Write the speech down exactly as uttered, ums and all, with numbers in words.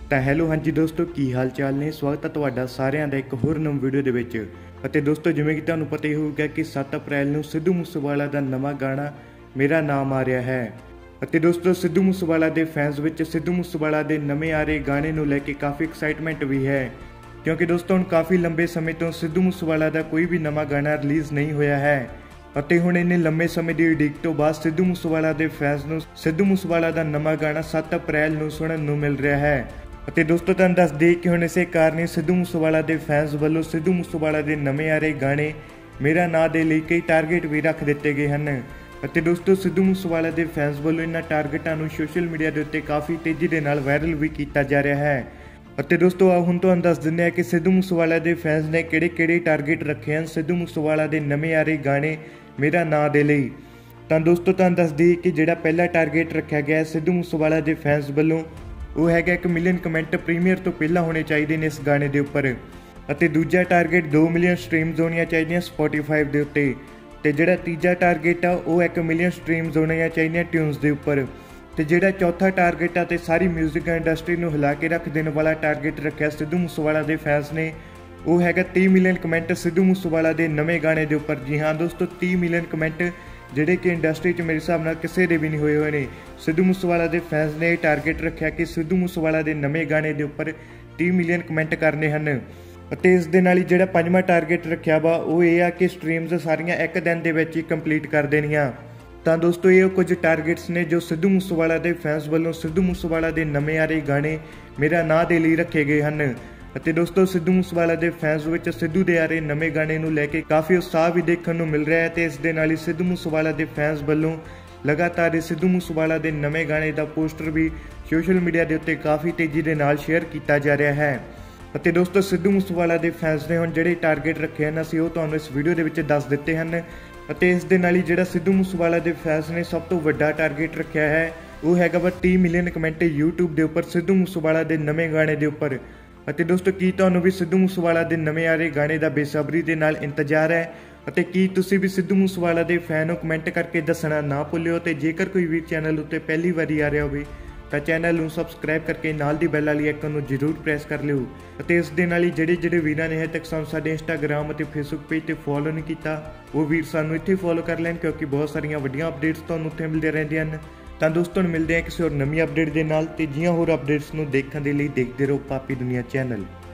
ਤਾਂ ਹੈਲੋ ਹਾਂਜੀ ਦੋਸਤੋ, ਕੀ ਹਾਲ ਚਾਲ ਨੇ। ਸਵਾਗਤ ਹੈ ਤੁਹਾਡਾ ਸਾਰਿਆਂ ਦਾ ਇੱਕ ਹੋਰ ਨਵੀਂ ਵੀਡੀਓ ਦੇ ਵਿੱਚ। ਅਤੇ ਦੋਸਤੋ, ਜਿਵੇਂ ਕਿ ਤੁਹਾਨੂੰ ਪਤਾ ਹੀ ਹੋਊਗਾ ਕਿ ਸੱਤ ਅਪ੍ਰੈਲ ਨੂੰ ਸਿੱਧੂ ਮੂਸੇਵਾਲਾ ਦਾ ਨਵਾਂ ਗਾਣਾ ਮੇਰਾ ਨਾਮ ਆ ਰਿਹਾ ਹੈ। ਅਤੇ ਦੋਸਤੋ, ਸਿੱਧੂ ਮੂਸੇਵਾਲਾ ਦੇ ਫੈਨਸ ਵਿੱਚ ਸਿੱਧੂ ਮੂਸੇਵਾਲਾ ਦੇ ਨਵੇਂ ਆ ਰਹੇ ਗਾਣੇ ਨੂੰ ਲੈ ਕੇ ਕਾਫੀ ਐਕਸਾਈਟਮੈਂਟ ਵੀ ਹੈ, ਕਿਉਂਕਿ ਦੋਸਤੋ ਹੁਣ ਕਾਫੀ ਲੰਬੇ ਸਮੇਂ ਤੋਂ ਸਿੱਧੂ ਮੂਸੇਵਾਲਾ ਦਾ ਕੋਈ ਵੀ ਨਵਾਂ ਗਾਣਾ ਰਿਲੀਜ਼ ਨਹੀਂ ਹੋਇਆ ਹੈ। ਅਤੇ ਹੁਣ ਇੰਨੇ ਲੰਬੇ ਸਮੇਂ ਦੀ ਉਡੀਕ ਤੋਂ ਬਾਅਦ ਸਿੱਧੂ ਮੂਸੇਵਾਲਾ ਦੇ ਫੈਨਸ ਨੂੰ ਸਿੱਧੂ ਮੂਸੇਵਾਲਾ ਦਾ ਨਵਾਂ ਗਾਣਾ ਸੱਤ ਅਪ੍ਰੈਲ ਨੂੰ ਸੁਣਨ ਨੂੰ ਮਿਲ ਰਿਹਾ ਹੈ। ਅਤੇ ਦੋਸਤੋ, ਤੁਹਾਨੂੰ ਦੱਸ ਦਈਏ ਕਿ ਹੁਣ ਇਸੇ ਕਾਰਨ ਹੀ ਸਿੱਧੂ ਮੂਸੇਵਾਲਾ ਦੇ ਫੈਨਸ ਵੱਲੋਂ ਸਿੱਧੂ ਮੂਸੇਵਾਲਾ ਦੇ ਨਵੇਂ ਆ ਰਹੇ ਗਾਣੇ ਮੇਰਾ ਨਾਂ ਦੇ ਲਈ ਕਈ ਟਾਰਗੇਟ ਵੀ ਰੱਖ ਦਿੱਤੇ ਗਏ ਹਨ। ਅਤੇ ਦੋਸਤੋ, ਸਿੱਧੂ ਮੂਸੇਵਾਲਾ ਦੇ ਫੈਨਸ ਵੱਲੋਂ ਇਹਨਾਂ ਟਾਰਗੇਟਾਂ ਨੂੰ ਸੋਸ਼ਲ ਮੀਡੀਆ ਦੇ ਉੱਤੇ ਕਾਫੀ ਤੇਜ਼ੀ ਦੇ ਨਾਲ ਵਾਇਰਲ ਵੀ ਕੀਤਾ ਜਾ ਰਿਹਾ ਹੈ। ਅਤੇ ਦੋਸਤੋ, ਆਓ ਹੁਣ ਤੁਹਾਨੂੰ ਦੱਸ ਦਿੰਦੇ ਹਾਂ ਕਿ ਸਿੱਧੂ ਮੂਸੇਵਾਲਾ ਦੇ ਫੈਨਸ ਨੇ ਕਿਹੜੇ ਕਿਹੜੇ ਟਾਰਗੇਟ ਰੱਖੇ ਹਨ ਸਿੱਧੂ ਮੂਸੇਵਾਲਾ ਦੇ ਨਵੇਂ ਆ ਰਹੇ ਗਾਣੇ ਮੇਰਾ ਨਾਂ ਦੇ ਲਈ। ਤਾਂ ਦੋਸਤੋ, ਤੁਹਾਨੂੰ ਦੱਸ ਦਈਏ ਕਿ ਜਿਹੜਾ ਪਹਿਲਾ ਟਾਰਗੇਟ ਰੱਖਿਆ ਗਿਆ ਸਿੱਧੂ ਮੂਸੇਵਾਲਾ ਦੇ ਫੈਨਸ ਵੱਲੋਂ ਉਹ ਹੈਗਾ ਇੱਕ ਮਿਲੀਅਨ ਕਮੈਂਟ ਪ੍ਰੀਮੀਅਰ ਤੋਂ ਪਹਿਲਾਂ ਹੋਣੇ ਚਾਹੀਦੇ ਨੇ ਇਸ ਗਾਣੇ ਦੇ ਉੱਪਰ। ਅਤੇ ਦੂਜਾ ਟਾਰਗੇਟ ਦੋ ਮਿਲੀਅਨ ਸਟ੍ਰੀਮਸ ਹੋਣੀਆਂ ਚਾਹੀਦੀਆਂ ਸਪੋਟੀਫਾਈ ਦੇ ਉੱਤੇ। ਤੇ ਜਿਹੜਾ ਤੀਜਾ ਟਾਰਗੇਟ ਆ ਉਹ ਇੱਕ ਮਿਲੀਅਨ ਸਟ੍ਰੀਮਸ ਹੋਣੀਆਂ ਚਾਹੀਦੀਆਂ ਟਿਊਨਸ ਦੇ ਉੱਪਰ। ਤੇ ਜਿਹੜਾ ਚੌਥਾ ਟਾਰਗੇਟ ਆ ਤੇ ਸਾਰੀ ਮਿਊਜ਼ਿਕ ਇੰਡਸਟਰੀ ਨੂੰ ਹਿਲਾ ਕੇ ਰੱਖ ਦੇਣ ਵਾਲਾ ਟਾਰਗੇਟ ਰੱਖਿਆ ਸਿੱਧੂ ਮੂਸੇਵਾਲਾ ਦੇ ਫੈਨਸ ਨੇ, ਉਹ ਹੈਗਾ ਤੀਹ ਮਿਲੀਅਨ ਕਮੈਂਟ ਸਿੱਧੂ ਮੂਸੇਵਾਲਾ ਦੇ ਨਵੇਂ ਗਾਣੇ ਦੇ ਉੱਪਰ। ਜੀ ਹਾਂ ਦੋਸਤੋ, ਤੀਹ ਮਿਲੀਅਨ ਕਮੈਂਟ ਜਿਹੜੇ ਕਿ ਇੰਡਸਟਰੀ 'ਚ ਮੇਰੇ ਹਿਸਾਬ ਨਾਲ ਕਿਸੇ ਦੇ ਵੀ ਨਹੀਂ ਹੋਏ ਹੋਏ ਨੇ। ਸਿੱਧੂ ਮੂਸੇਵਾਲਾ ਦੇ ਫੈਨਸ ਨੇ ਇਹ ਟਾਰਗੇਟ ਰੱਖਿਆ ਕਿ ਸਿੱਧੂ ਮੂਸੇਵਾਲਾ ਦੇ ਨਵੇਂ ਗਾਣੇ ਦੇ ਉੱਪਰ ਤੀਹ ਮਿਲੀਅਨ ਕਮੈਂਟ ਕਰਨੇ ਹਨ। ਅਤੇ ਇਸ ਦੇ ਨਾਲ ਹੀ ਜਿਹੜਾ ਪੰਜਵਾਂ ਟਾਰਗੇਟ ਰੱਖਿਆ ਵਾ ਉਹ ਇਹ ਆ ਕਿ ਸਟ੍ਰੀਮਸ ਸਾਰੀਆਂ ਇੱਕ ਦਿਨ ਦੇ ਵਿੱਚ ਹੀ ਕੰਪਲੀਟ ਕਰ ਦੇਣੀਆਂ। ਤਾਂ ਦੋਸਤੋ, ਇਹ ਕੁਝ ਟਾਰਗੇਟਸ ਨੇ ਜੋ ਸਿੱਧੂ ਮੂਸੇਵਾਲਾ ਦੇ ਫੈਨਸ ਵੱਲੋਂ ਸਿੱਧੂ ਮੂਸੇਵਾਲਾ ਦੇ ਨਵੇਂ ਆ ਰਹੇ ਗਾਣੇ ਮੇਰਾ ਨਾਂ ਦੇ ਲਈ ਰੱਖੇ ਗਏ ਹਨ। ਅਤੇ ਦੋਸਤੋ, ਸਿੱਧੂ ਮੂਸੇਵਾਲਾ ਦੇ ਫੈਨਸ ਵਿੱਚ ਸਿੱਧੂ ਦੇ ਆ ਰਹੇ ਨਵੇਂ ਗਾਣੇ ਨੂੰ ਲੈ ਕੇ ਕਾਫੀ ਉਤਸ਼ਾਹ ਵੀ ਦੇਖਣ ਨੂੰ ਮਿਲ ਰਿਹਾ ਹੈ। ਤੇ ਇਸ ਦੇ ਨਾਲ ਹੀ ਸਿੱਧੂ ਮੂਸੇਵਾਲਾ ਦੇ ਫੈਨਸ ਵੱਲੋਂ ਲਗਾਤਾਰ ਸਿੱਧੂ ਮੂਸੇਵਾਲਾ ਦੇ ਨਵੇਂ ਗਾਣੇ ਦਾ ਪੋਸਟਰ ਵੀ ਸੋਸ਼ਲ ਮੀਡੀਆ ਦੇ ਉੱਤੇ ਕਾਫੀ ਤੇਜ਼ੀ ਦੇ ਨਾਲ ਸ਼ੇਅਰ ਕੀਤਾ ਜਾ ਰਿਹਾ ਹੈ। ਅਤੇ ਦੋਸਤੋ, ਸਿੱਧੂ ਮੂਸੇਵਾਲਾ ਦੇ ਫੈਨਸ ਨੇ ਹੁਣ ਜਿਹੜੇ ਟਾਰਗੇਟ ਰੱਖੇ ਹਨ ਅਸੀਂ ਉਹ ਤੁਹਾਨੂੰ ਇਸ ਵੀਡੀਓ ਦੇ ਵਿੱਚ ਦੱਸ ਦਿੱਤੇ ਹਨ। ਅਤੇ ਇਸ ਦੇ ਨਾਲ ਹੀ ਜਿਹੜਾ ਸਿੱਧੂ ਮੂਸੇਵਾਲਾ ਦੇ ਫੈਨਸ ਨੇ ਸਭ ਤੋਂ ਵੱਡਾ ਟਾਰਗੇਟ ਰੱਖਿਆ ਹੈ ਉਹ ਹੈਗਾ ਵਾ ਤੀਹ ਮਿਲੀਅਨ ਕਮੈਂਟ YouTube ਦੇ ਉੱਪਰ ਸਿੱਧੂ ਮੂਸੇਵਾਲਾ ਦੇ ਨਵੇਂ ਗਾਣੇ ਦੇ ਉੱਪਰ। ਅਤੇ ਦੋਸਤੋ, ਕੀ ਤੁਹਾਨੂੰ ਵੀ ਸਿੱਧੂ ਮੂਸੇਵਾਲਾ ਦੇ ਨਵੇਂ ਆ ਰਹੇ ਗਾਣੇ ਦਾ ਬੇਸਬਰੀ ਦੇ ਨਾਲ ਇੰਤਜ਼ਾਰ ਹੈ? ਅਤੇ ਕੀ ਤੁਸੀਂ ਵੀ ਸਿੱਧੂ ਮੂਸੇਵਾਲਾ ਦੇ ਫੈਨ ਹੋ? ਕਮੈਂਟ ਕਰਕੇ ਦੱਸਣਾ ਨਾ ਭੁੱਲਿਓ। ਤੇ ਜੇਕਰ ਕੋਈ ਵੀ ਚੈਨਲ ਉੱਤੇ ਪਹਿਲੀ ਵਾਰੀ ਆ ਰਿਹਾ ਹੋਵੇ ਤਾਂ ਚੈਨਲ ਨੂੰ ਸਬਸਕ੍ਰਾਈਬ ਕਰਕੇ ਨਾਲ ਦੀ ਬੈਲ ਵਾਲੀ ਆਈਕਨ ਨੂੰ ਜ਼ਰੂਰ ਪ੍ਰੈਸ ਕਰ ਲਿਓ। ਅਤੇ ਇਸ ਦੇ ਨਾਲ ਹੀ ਜਿਹੜੇ ਜਿਹੜੇ ਵੀਰਾਂ ਨੇ ਹਜੇ ਤੱਕ ਸਾਨੂੰ ਸਾਡੇ ਇੰਸਟਾਗ੍ਰਾਮ ਅਤੇ ਫੇਸਬੁੱਕ ਪੇਜ ਤੇ ਫੋਲੋ ਨਹੀਂ ਕੀਤਾ ਉਹ ਵੀਰ ਸਾਨੂੰ ਇੱਥੇ ਫੋਲੋ ਕਰ ਲੈਣ, ਕਿਉਂਕਿ ਬਹੁਤ ਸਾਰੀਆਂ ਵੱਡੀਆਂ ਅਪਡੇਟਸ ਤੁਹਾਨੂੰ ਉੱਥੇ ਮਿਲਦੀਆਂ ਰਹਿੰਦੀਆਂ ਹਨ। ਤਾਂ ਦੋਸਤੋ, ਮਿਲਦੇ ਹਾਂ ਕਿਸੇ ਹੋਰ ਨਵੀਂ ਅਪਡੇਟ ਦੇ ਨਾਲ। ਤੇ ਜੀਆਂ ਹੋਰ ਅਪਡੇਟਸ ਨੂੰ ਦੇਖਣ ਦੇ ਲਈ ਦੇਖਦੇ ਰਹੋ ਪਾਪੀ ਦੁਨੀਆ ਚੈਨਲ।